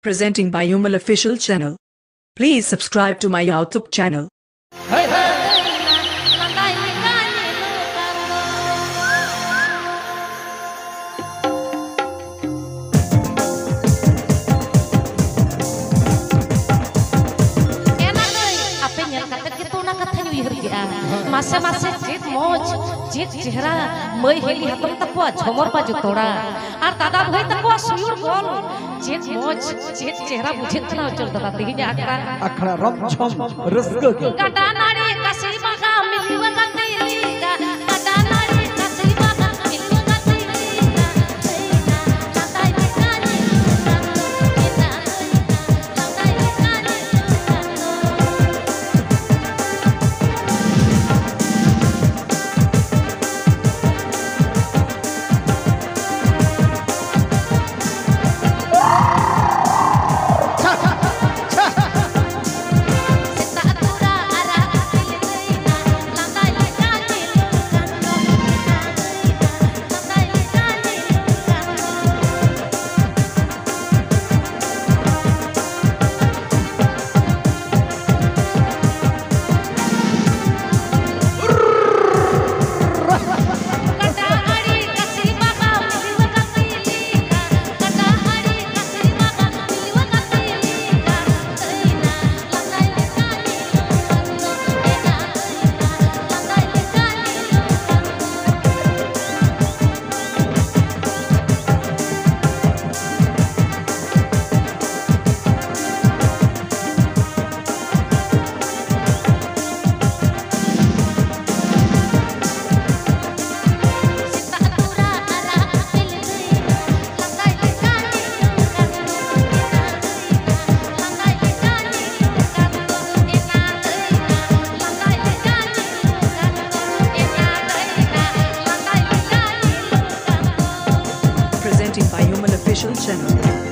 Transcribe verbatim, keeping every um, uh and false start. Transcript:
Presenting by Yumal Official Channel. Please subscribe to my YouTube channel. Hey, hey. Masa masa jit moj jit chehra mai heli hatam tapwa झमर pa jutora ar tada bhai tapwa suyur gol jit moj jit chehra bujit na chol tada tihinya akra akra ram chom rasga ke kada nari kasih maka milwa gati kada nari kasih maka milwa gati lantai nikani lantai nikani Presenting by Yumal Official Channel.